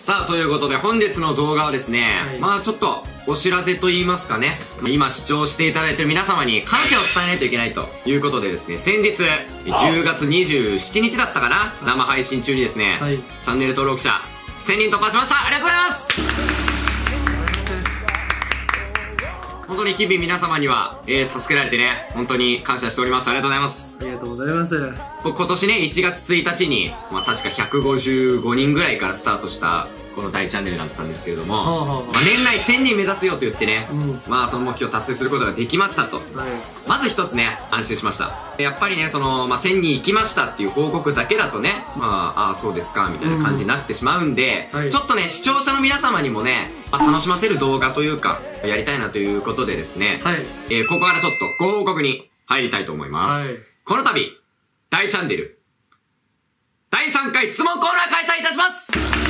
さあ、ということで本日の動画はですね、 はい、 まあちょっとお知らせと言いますかね、今視聴していただいている皆様に感謝を伝えないといけないということでですね、先日10月27日だったかな、生配信中にですね、 はい、 チャンネル登録者1000人突破しました。ありがとうございます。本当に日々皆様には、助けられてね、本当に感謝しております。ありがとうございます。 ありがとうございます。 僕今年ね、1月1日に、まあ確か155人ぐらいからスタートしたこの大チャンネルだったんですけれども、まあ年内1000人目指すよと言ってね、まあその目標を達成することができましたと。まず一つね、安心しました。やっぱりね、その、まあ1000人行きましたっていう報告だけだとね、まあ、ああそうですか、みたいな感じになってしまうんで、ちょっとね、視聴者の皆様にもね、まあ、楽しませる動画というか、やりたいなということでですね、ここからちょっとご報告に入りたいと思います。この度、大チャンネル、第3回質問コーナー開催いたします。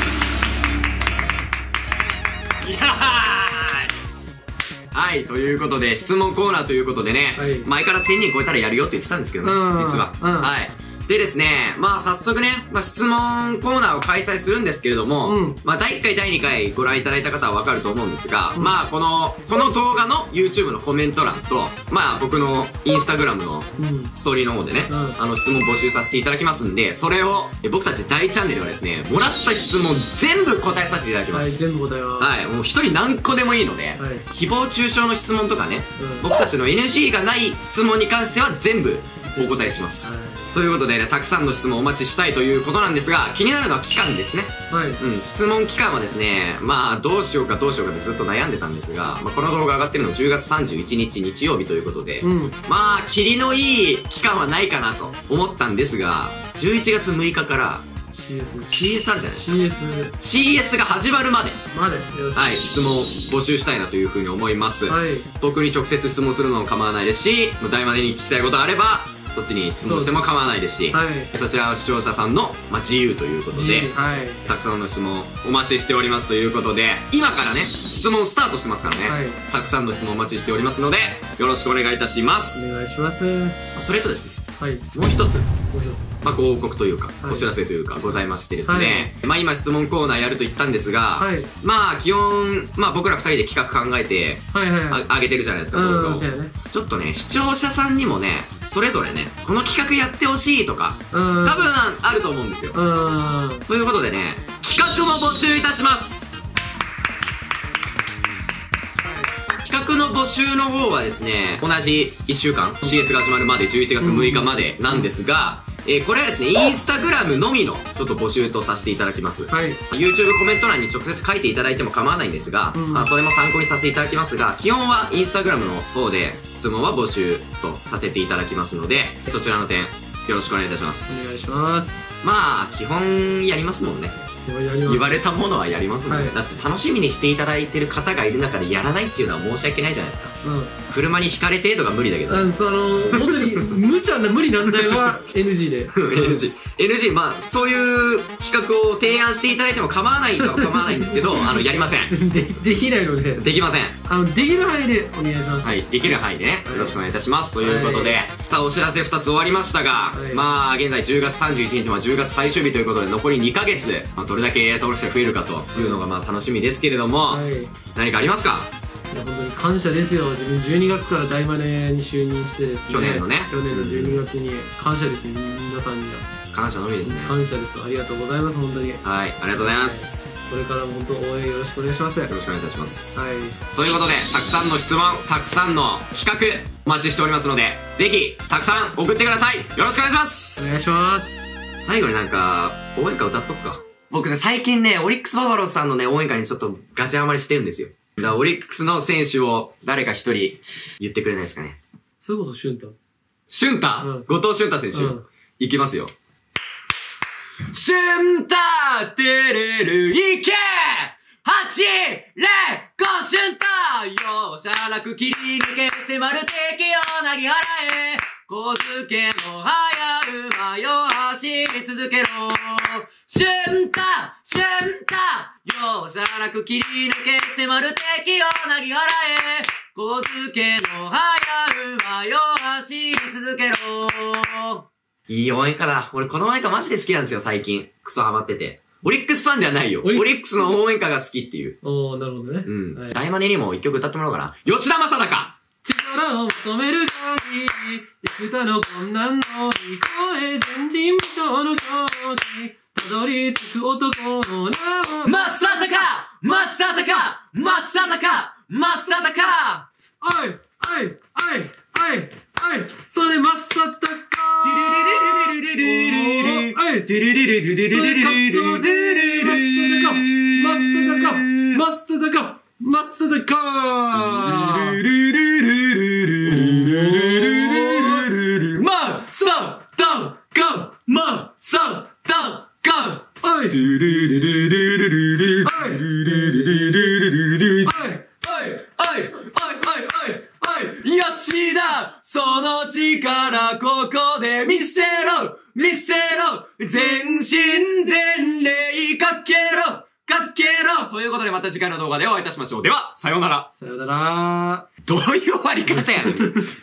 いやー、はい、ということで、質問コーナーということでね、前から1000人超えたらやるよって言ってたんですけどね、実は。はい。でですね、まあ早速ね、まあ質問コーナーを開催するんですけれども、まあ第1回、第2回ご覧いただいた方はわかると思うんですが、まあこの動画の YouTube のコメント欄と、まあ僕の Instagram のストーリーの方でね、質問募集させていただきますんで、それを僕たち大チャンネルはですね、もらった質問全部答えさせていただきます。 はい、全部答えます。はい、 もう一人何個でもいいので、誹謗中傷の質問とかね、僕たちの NG がない質問に関しては全部お答えします。ということでね、たくさんの質問をお待ちしたいということなんですが、気になるのは期間ですね。質問期間はですね、まあどうしようかってずっと悩んでたんですが、まあ、この動画上がってるの10月31日日曜日ということで、まあキリのいい期間はないかなと思ったんですが、11月6日から CS あるじゃないですか。CS が始まるまで、はい、質問募集したいなというふうに思います。僕に直接質問するのも構わないですし、大までに聞きたいことがあればそっちに質問しても構わないですし、そちらは視聴者さんの、まあ、自由ということで、たくさんの質問お待ちしておりますということで、今からね、質問スタートしてますからね、たくさんの質問お待ちしておりますので、よろしくお願いいたします。 お願いします。 それとですね、もう一つ、まあ、ご報告というか、お知らせというか、ございましてですね、まあ今質問コーナーやると言ったんですが、まあ基本、まあ僕ら2人で企画考えて、あげてるじゃないですか、動画を。ちょっとね、視聴者さんにもね、それぞれね、この企画やってほしいとか、多分あると思うんですよ。ということでね、企画も募集いたします。企画の募集の方はですね、同じ1週間、CS が始まるまで11月6日までなんですが、これはですね、インスタグラムのみのちょっと募集とさせていただきます。YouTube コメント欄に直接書いていただいても構わないんですが、それも参考にさせていただきますが、基本はインスタグラムの方で質問は募集とさせていただきますので、そちらの点よろしくお願いいたします。 お願いします。 まあ、基本やりますもんね。言われたものはやりますもんね。だって楽しみにしていただいてる方がいる中でやらないっていうのは申し訳ないじゃないですか。車にひかれ程度が無理だけど、 本当に無茶な無理難題は NG で NG、まあそういう企画を提案していただいても構わないとは構わないんですけど、やりません。 できないので、 できません。 できる範囲でお願いします。 はい、できる範囲でね、よろしくお願いいたしますということで、さあお知らせ2つ終わりましたが、まあ現在10月31日は10月最終日ということで、残り2ヶ月でどれだけ登録者が増えるかというのがまあ楽しみですけれども、何かありますか？ 本当に感謝ですよ。自分12月から大マネに就任してですね、去年の12月に感謝ですね。皆さんには感謝のみですね。 感謝です。ありがとうございます。本当に、 はい、ありがとうございます。 これからも本当応援よろしくお願いします。よろしくお願いいたします。ということで、たくさんの質問、たくさんの企画お待ちしておりますので、ぜひたくさん送ってください。よろしくお願いします。 お願いします。 最後になんか応援歌歌っとくか。僕ね、最近ね、オリックスバファローズさんのね、応援歌にちょっとガチハマりしてるんですよ。だからオリックスの選手を誰か一人言ってくれないですかね。 それこそ俊太。 俊太、後藤俊太選手。いきますよ。俊太てれるいけ走れゴー俊太容赦なく切り抜け迫る敵を投げ払え小漬けの早馬よ走り続けろ俊太容赦なく切り抜け迫る敵を投げ払え小漬けの早馬よ走り続けろ。いい応援歌だ。俺この応援歌マジで好きなんですよ、最近。クソハマってて。 オリックスファンではないよ。オリックスの応援歌が好きっていう。 おー、なるほどね。 うん。大マネにも一曲歌ってもらおうかな。吉田正尚。 力を求める限り、幾多の困難の乗り越え、前人未到の境地、たどり着く男の名は、 正尚正尚正尚正尚。 おいおいおいおいおい、それ正尚。吉田、その力ここで見せろ見せろ、全身全霊かけろかけろ。ということでまた次回の動画でお会いいたしましょう。では、さようなら。さようなら。どういう終わり方やねん。